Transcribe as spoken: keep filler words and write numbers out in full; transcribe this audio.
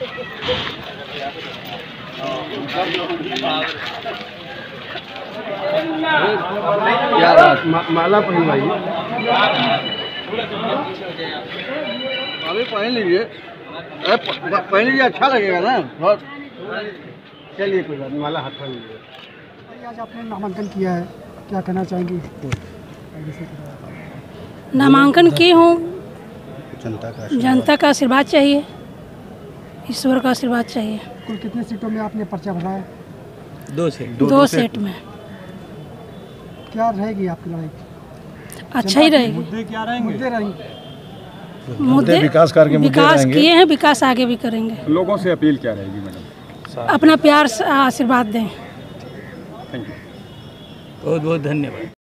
क्या बात, मा, माला पहनवाइए। अभी पहन लीजिए, पहन लीजिए, अच्छा लगेगा ना बहुत। चलिए कोई बात, माला हाथ पहन लीजिए। आज आपने नामांकन किया है, क्या कहना चाहेंगी? नामांकन की हूँ, जनता का जनता का आशीर्वाद चाहिए, ईश्वर का आशीर्वाद चाहिए। कुल कितने सीटों में आपने पर्चा भरा है? दो सेट दो, दो सेट में। क्या रहेगी आपकी लड़ाई? अच्छा ही रहेगी। मुद्दे क्या रहेंगे? मुद्दे रहेंगे। मुद्दे विकास कार्य के मुद्दे विकास रहेंगे। किए हैं, विकास आगे भी करेंगे। लोगों से अपील क्या रहेगी मैडम? अपना प्यार से आशीर्वाद दें। थैंक यू, बहुत बहुत धन्यवाद।